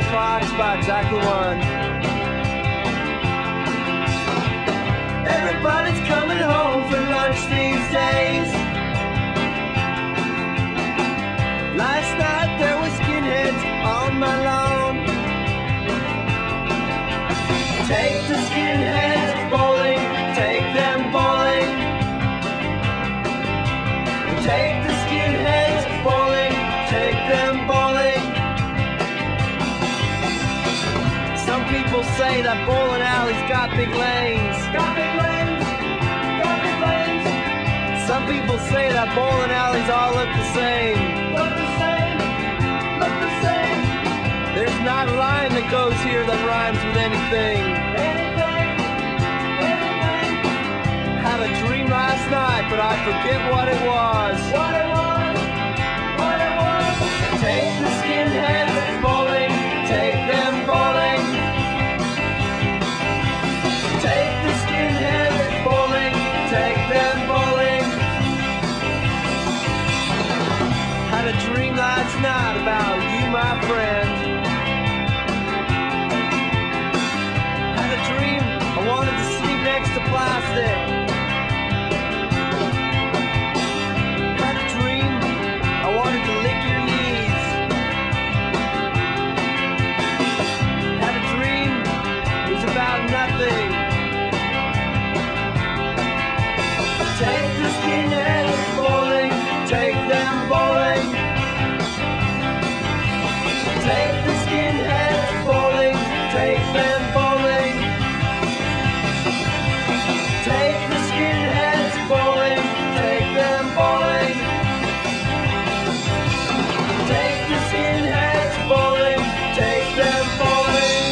Fox by exactly one. Everybody's coming home for lunch these days. Last night there were skinheads on my lawn. Take the skinheads bowling, take them bowling. Take the skinheads bowling, take them bowling. Some people say that bowling alley's got big lanes. Got big lanes, got big lanes. Some people say that bowling alleys all look the same. Look the same, look the same. There's not a line that goes here that rhymes with anything. Anything, anything. Had a dream last night, but I forget what it was. What it was, what it was. Take the skinheads bowling, take them bowling. Take the skinheads bowling, take them bowling. Had a dream last night about you, my friend. Had a dream I wanted to sleep next to plastic. Had a dream I wanted to lick your knees. Had a dream it was about nothing. Take the skinheads bowling, take them bowling. Take the skinheads bowling, take them bowling. Take the skinheads bowling, take them bowling. Take the skinheads bowling, take them bowling.